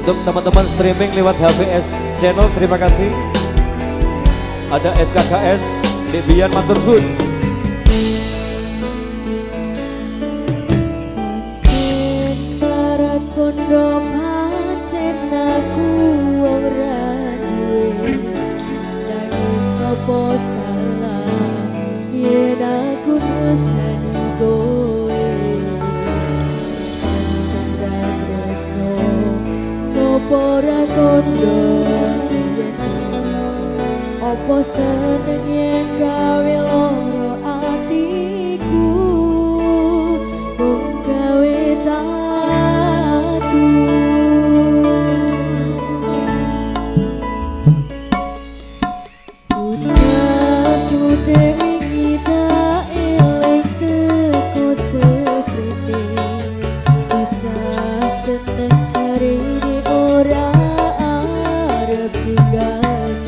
Untuk teman-teman streaming lewat HBS Channel, terima kasih. Ada SKKS, Debian Matursun. Opo seneng yen gawe loro atiku, mung gawe taku. Ucapku dewi kita eling teko seprene, susah seneng cari di ora arep tinggal.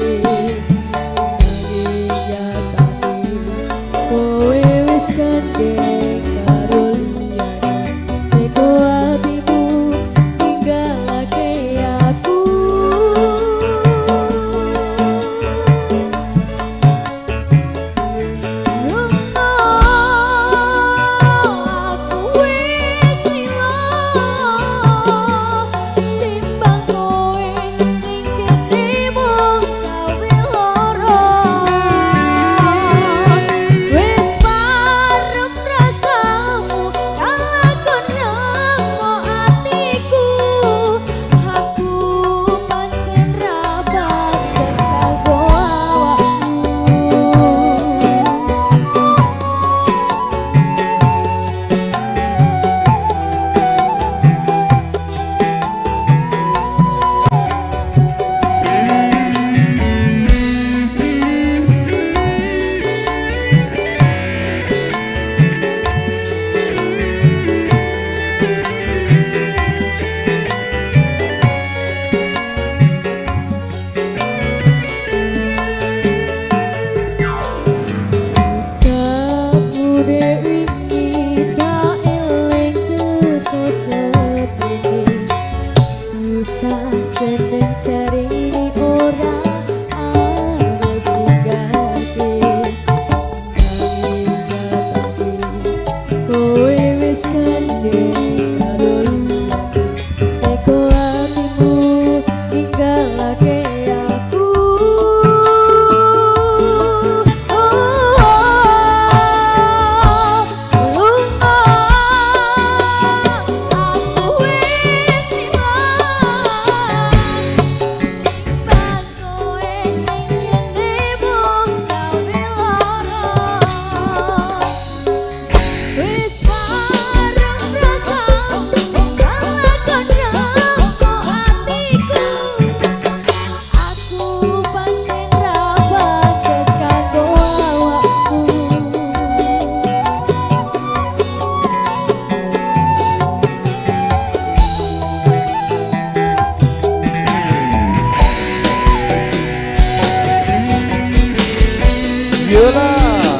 Yola,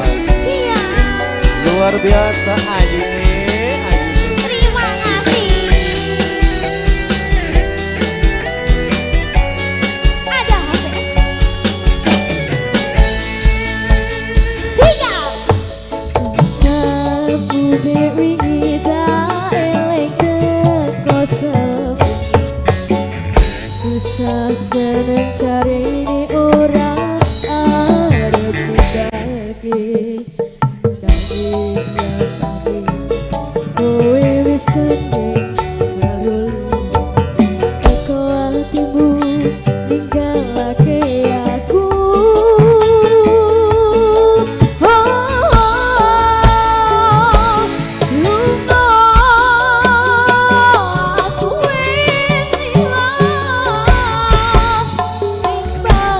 iya, luar biasa Ayu nih, Ayu. Terima kasih. Ada HBS. Siap. Sabu dewi kita eleng teko sepi, susah seneng cari ini orang. Bye.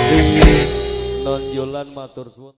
kasih Non Yolan matur suwun.